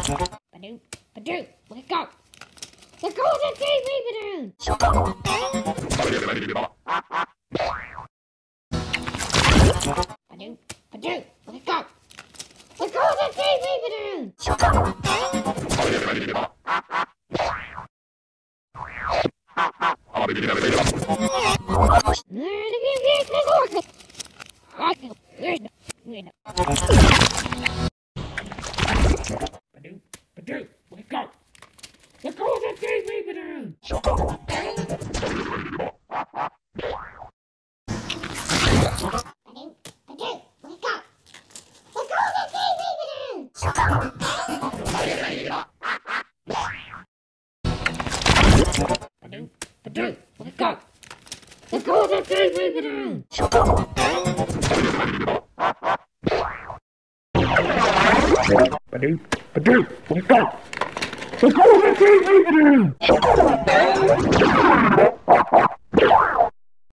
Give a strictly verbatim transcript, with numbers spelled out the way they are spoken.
Badoo, badoo, let go. Let go of the T V balloon. Badoo, badoo, let go. Let go of the T V balloon. Badoo, badoo, let go. Let go of the T V balloon. Badoo, badoo, let go. Let go of the T V balloon. Badoo, badoo, let go. Let go of the T V balloon. Badoo, badoo, let go. Let go of the T V balloon.